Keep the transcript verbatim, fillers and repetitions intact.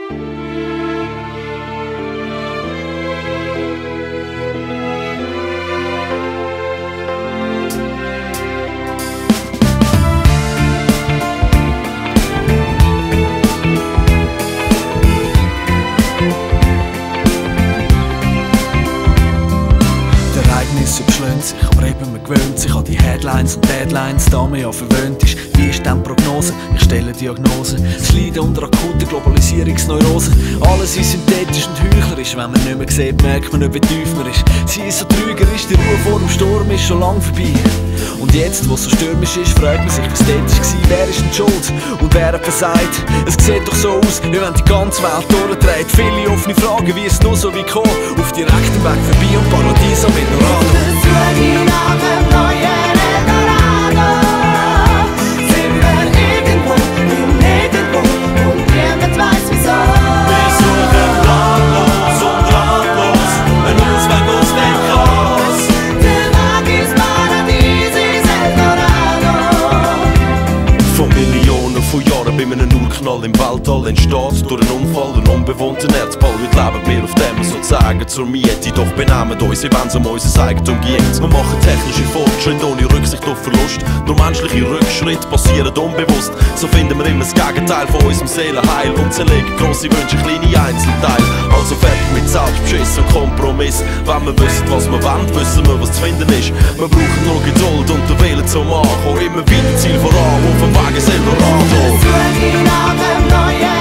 Überschlägt sich, aber eben man gewöhnt sich an die Headlines und Deadlines, da man ja verwöhnt ist. Wie ist denn die Prognose? Ich stelle Diagnose. Das Leiden unter akuter Globalisierungsneurose. Alles ist synthetisch und heuchlerisch. Wenn man nicht mehr sieht, merkt man nicht, wie tief man ist. Sie ist so trügerisch, die Ruhe vor dem Sturm ist schon lang vorbei. Und jetzt, wo es so stürmisch ist, fragt man sich, was dort war. Wer ist denn schuld und wer hat versagt? Es sieht doch so aus, wie wenn die ganze Welt durchdreht. Viele offene Fragen, wie es nur so wie kommen. Auf direktem Weg vorbei und Paradiso mit Dorado. Nach dem neuen Eldorado sind wir irgendwo im Nirgendwo und niemand weiß wieso. Wir suchen planlos und ratlos, ein Ausweg aus dem Chaos. Der Weg ins Paradies ist Eldorado. Von Millionen von Jahren bei einem Urknall im Weltall entsteht durch einen Unfall ein unbewohnter Erdball. Heute leben wir auf dem sozusagen zur Miete, doch benehmen uns, wie wenn es um unser Eigentum geht. Wir machen technische Fortschritte ohne Rücksicht auf Verlust. Nur menschliche Rückschritte passieren unbewusst. So finden wir immer das Gegenteil von unserem Seelenheil und zerlegen grosse Wünsche, kleine Einzelteile. Also fertig mit Selbstbeschiss und Kompromiss. Wenn wir wissen, was wir wollen, wissen wir, was zu finden ist. Wir brauchen nur Geduld und den Willen zum Ankommen. Immer wieder Ziel voran, auf dem Weg ins Eldorado. Suche nach dem neuen